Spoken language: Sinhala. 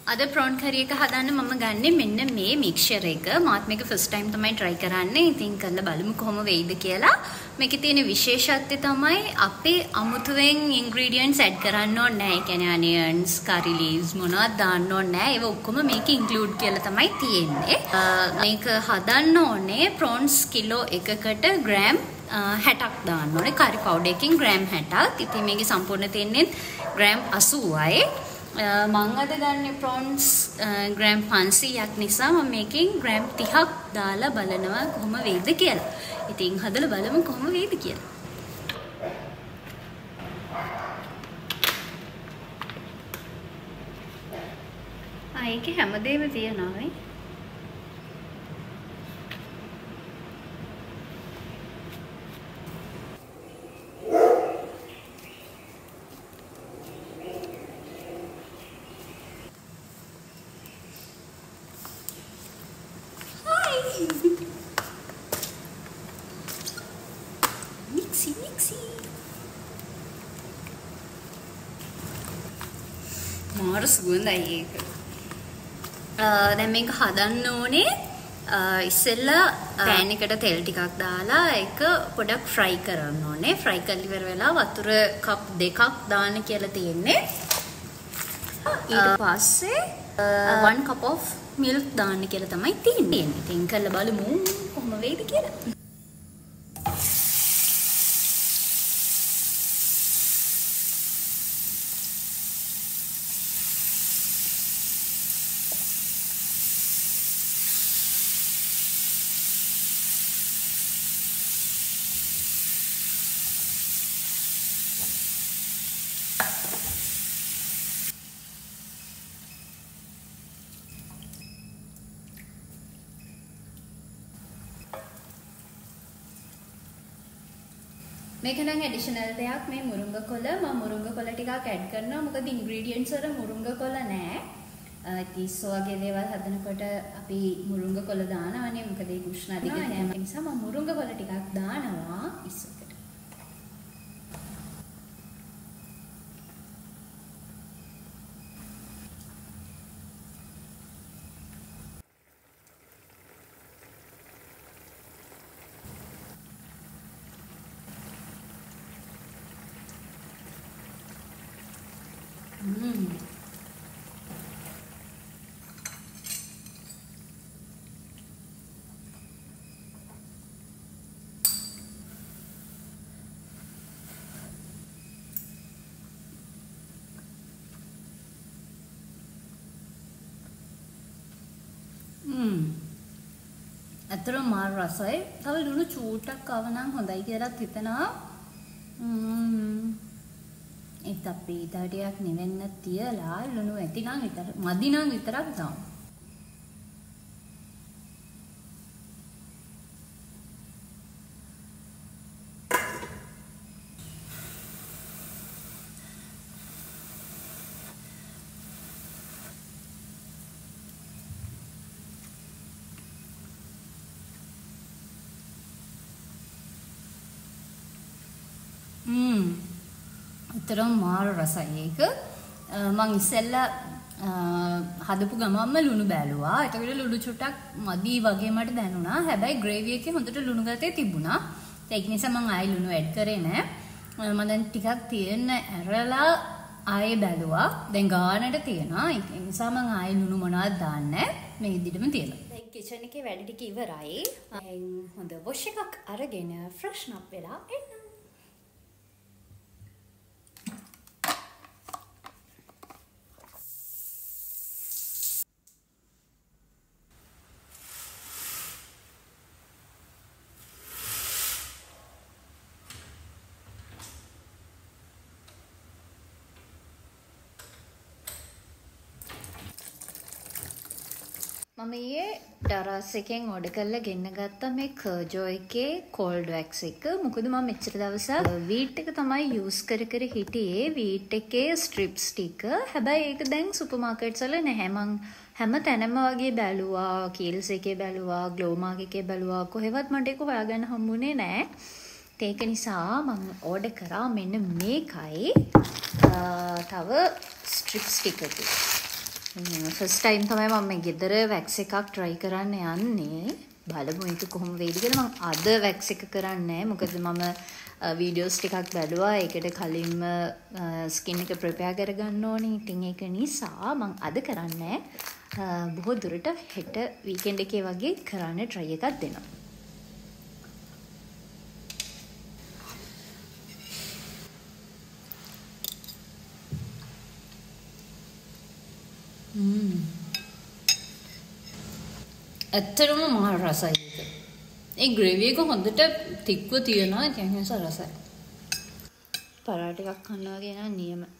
අද prawn curry එක හදන්න මම ගන්නේ මෙන්න මේ mixture එක. මාත් මේක first time තමයි try කරන්නේ. ඉතින් කරලා බලමු කොහොම වෙයිද කියලා. මේකේ තියෙන විශේෂත්වය තමයි අපේ අමුතුවෙන් ingredients add කරන්න ඕනේ නැහැ. ඒ කියන්නේ onions, curry leaves මොනවද දාන්න ඕනේ නැහැ. ඒව ඔක්කොම මේකේ include කියලා තමයි තියෙන්නේ. මේක හදන්න ඕනේ prawns කිලෝ එකකට gram 60ක් දාන්න ඕනේ. curry powder එකකින් gram 60ක්. ඉතින් මේකේ සම්පූර්ණ තියෙන්නේ gram 80යි. මම අද ගන්න prawns gram 500ක් නිසා මම මේකෙන් gram 30ක් දාලා බලනවා කොහොම වෙයිද කියලා. ඉතින් හදලා බලමු කොහොම වෙයිද කියලා. ඒකේ හැමදේම තියනවා නේ. Mixi. මාර සුවඳයි ඒක. දැන් මේක හදන්න ඕනේ ඉස්සෙල්ලා පෑන් එකට තෙල් ටිකක් දාලා ඒක පොඩක් ෆ්‍රයි කරන්න ඕනේ. ෆ්‍රයි කරලා ඉවර වෙලා වතුර කප් 2ක් දාන්න කියලා තියෙන්නේ. ඊට පස්සේ 1 cup of milk දාන්න කියලා තමයි තියෙන්නේ. ඉතින් කරලා බලමු කොහොම වෙයිද කියලා. මේක නම් ඇඩිෂනල් දෙයක් මේ මුරුංගා කොළ මම මුරුංගා කොළ ටිකක් ඇඩ් කරනවා මොකද ඉන්ග්‍රීඩියන්ට්ස් වල මුරුංගා කොළ නැහැ. ඉතින් වගේ දේවල් හදනකොට අපි මුරුංගා කොළ දානවනේ මොකද ඒක උෂ්ණ අධික නෑම නිසා මම මුරුංගා කොළ ටිකක් දානවා ඉස්සෙකට. ඇත්තටම මාර රසයි. තව ලුණු චූටක් ආව නම් හොඳයි කියලාත් හිතනවා. ඒත් අපි ඊටටියක් නෙවෙන්න තියලා ලුණු ඇති නම් විතර මදි නම් විතරක් දාමු. ඇත්තටම මාර රසයි ඒක. මං ඉස්සෙල්ලා හදපු ගමන්ම ලුණු බැලුවා. ඒකට ලුණු චුට්ටක් මදි වගේ මට දැනුණා. හැබැයි ග්‍රේවි එකේ හොඳට ලුණු ගතේ තිබුණා. ඒක නිසා මං ආයෙ ලුණු ඇඩ් කරේ නෑ. මම දැන් ටිකක් තියෙන්න ඇරලා ආයෙ බැලුවා. දැන් ගානට තියෙනවා. ඒ නිසා මං ආයෙ ලුණු මොනවද දාන්නේ නෑ. මේ විදිහටම තියලා. දැන් කිචන් එකේ වැඩ ටික ඉවරයි. දැන් හොඳ වොෂ් එකක් අරගෙන ෆ්‍රෙෂ්න් අප් වෙලා එන්න. මම ඊයේ ඩරස් එකෙන් ඕඩර් කරලා ගෙන්න ගත්තා මේ කර්ජෝ එකේ කෝල්ඩ් වැක්ස් එක. මොකද මම මෙච්චර දවසක් වීට් එක තමයි යූස් කර හිටියේ. වීට් එකේ ස්ට්‍රිප්ස් ටික. හැබැයි ඒක දැන් සුපර් මාකට්ස් වල නැහැ. මං හැම තැනම වගේ බැලුවා. කීල්ස් එකේ බැලුවා, ග්ලෝමාක් එකේ බැලුවා. කොහෙවත් මට ඒක හොයාගන්න හම්බුනේ නැහැ. ඒක නිසා මම ඕඩර් කරා මෙන්න මේකයි. තව ස්ට්‍රිප්ස් ටිකකුත්. ෆස්ට් ටයිම් තමයි මම මේ ගෙදර වැක්ස් එකක් try කරන්න යන්නේ. බලමු ඒක කොහොම වෙයිද කියලා. මම අද වැක්ස් එක කරන්නේ මොකද මම වීඩියෝස් ටිකක් බැලුවා. ඒකට කලින්ම ස්කින් එක ප්‍රෙපෙයාර් කරගන්න ඕනේ. ඉතින් ඒක නිසා මම අද කරන්නේ බොහෝ දුරට හෙට වීකෙන්ඩ් එකේ වගේ කරන්න try එකක් දෙනවා. ඇත්තටම මහ රසයි ඒක. ඒ ග්‍රේවි එක හොඳට තික්ව තියෙනවා. ඒ නිසා රසයි. පරාට ටිකක් කනවා වගේ නේද නියම.